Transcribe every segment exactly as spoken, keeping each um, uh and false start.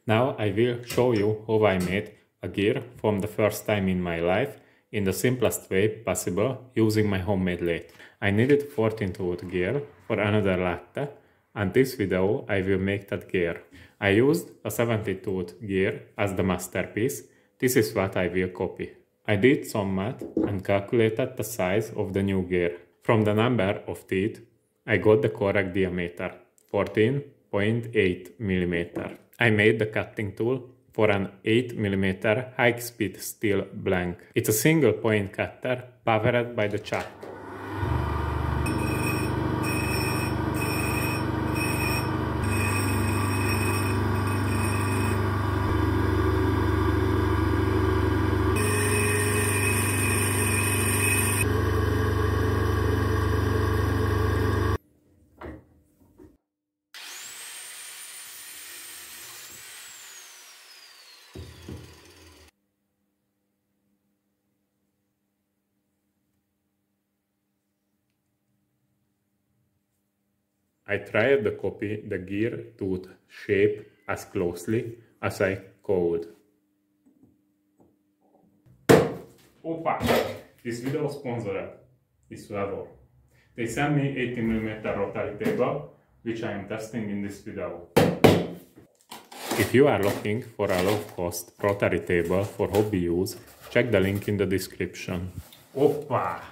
Now I will show you how I made a gear from the first time in my life in the simplest way possible using my homemade lathe. I needed fourteen tooth gear for another lathe, and this video I will make that gear. I used a seventy tooth gear as the masterpiece. This is what I will copy. I did some math and calculated the size of the new gear. From the number of teeth, I got the correct diameter, fourteen point eight millimeters. I made the cutting tool for an eight millimeter high-speed steel blank. It's a single point cutter powered by the chuck. I tried to copy the gear tooth shape as closely as I could. Opa! This video sponsored is Vevor. They sent me eighty millimeter rotary table, which I am testing in this video. If you are looking for a low-cost rotary table for hobby use, check the link in the description. Opa!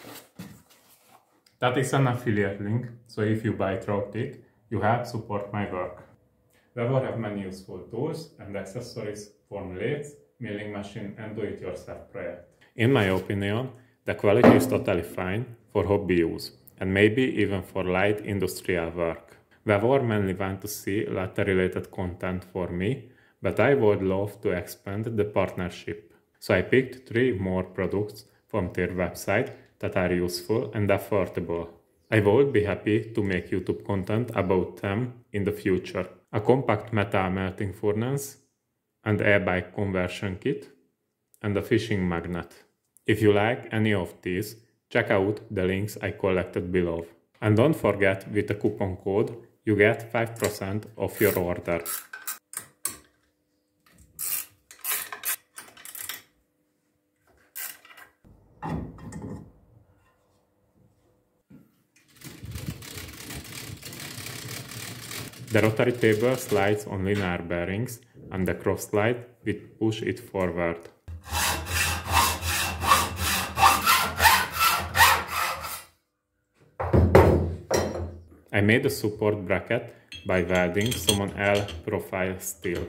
That is an affiliate link, so if you buy through it, you help support my work. Vevor have many useful tools and accessories from lathes, milling machine and do-it-yourself project. In my opinion, the quality is totally fine for hobby use and maybe even for light industrial work. Vevor mainly want to see lathe-related content for me, but I would love to expand the partnership. So I picked three more products from their website that are useful and affordable. I would be happy to make YouTube content about them in the future. A compact metal melting furnace, an air bike conversion kit, and a fishing magnet. If you like any of these, check out the links I collected below. And don't forget, with the coupon code, you get five percent off your order. The rotary table slides on linear bearings and the cross slide will push it forward. I made a support bracket by welding some L profile steel.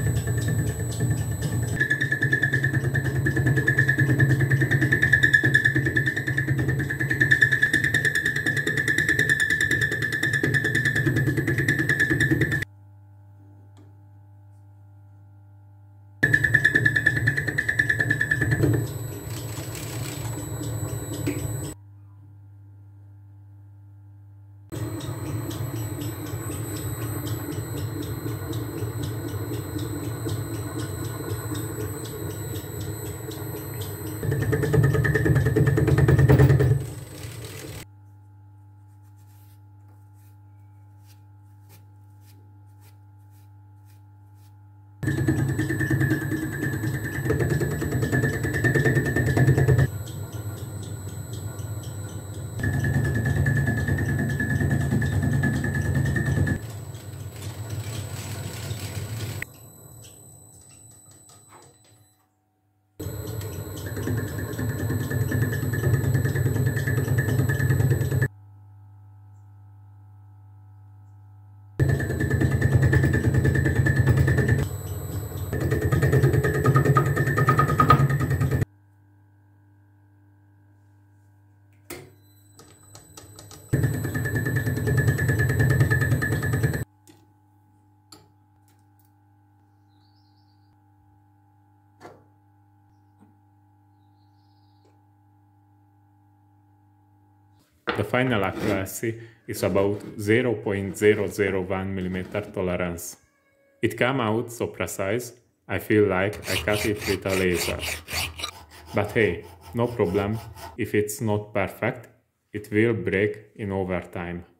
The final accuracy is about zero point zero zero one millimeter tolerance. It came out so precise, I feel like I cut it with a laser. But hey, no problem, if it's not perfect, it will break in over time.